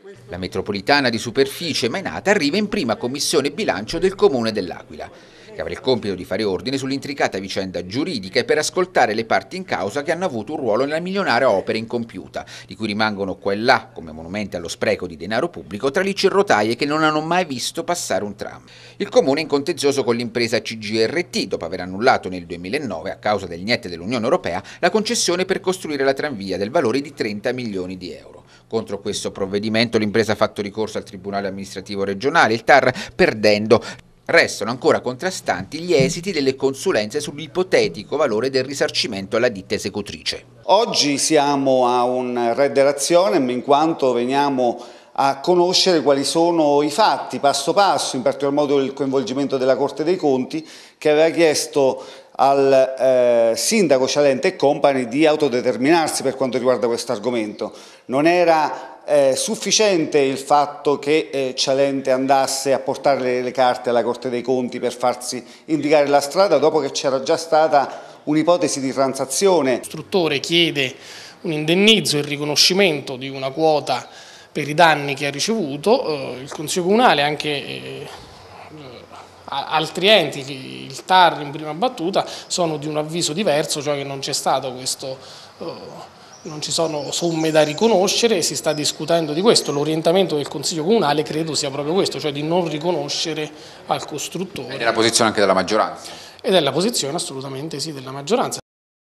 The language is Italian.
La metropolitana di superficie Mainata arriva in prima commissione bilancio del Comune dell'Aquila, che avrà il compito di fare ordine sull'intricata vicenda giuridica e per ascoltare le parti in causa che hanno avuto un ruolo nella milionaria opera incompiuta, di cui rimangono qua e là, come monumenti allo spreco di denaro pubblico, tralicci e rotaie che non hanno mai visto passare un tram. Il Comune è in contenzioso con l'impresa CGRT, dopo aver annullato nel 2009, a causa del niente dell'Unione Europea, la concessione per costruire la tranvia del valore di 30 milioni di euro. Contro questo provvedimento l'impresa ha fatto ricorso al Tribunale Amministrativo Regionale, il TAR, perdendo. Restano ancora contrastanti gli esiti delle consulenze sull'ipotetico valore del risarcimento alla ditta esecutrice. Oggi siamo a un redde razionem in quanto veniamo a conoscere quali sono i fatti passo passo, in particolar modo il coinvolgimento della Corte dei Conti, che aveva chiesto al sindaco Cialente e compagni di autodeterminarsi per quanto riguarda questo argomento. Non era sufficiente il fatto che Cialente andasse a portare le carte alla Corte dei Conti per farsi indicare la strada dopo che c'era già stata un'ipotesi di transazione. Il costruttore chiede un indennizzo e il riconoscimento di una quota per i danni che ha ricevuto, il Consiglio Comunale anche altri enti, il TAR in prima battuta, sono di un avviso diverso, cioè che non c'è stato questo, non ci sono somme da riconoscere e si sta discutendo di questo. L'orientamento del Consiglio Comunale credo sia proprio questo, cioè di non riconoscere al costruttore. Ed è la posizione anche della maggioranza? Ed è la posizione assolutamente sì della maggioranza.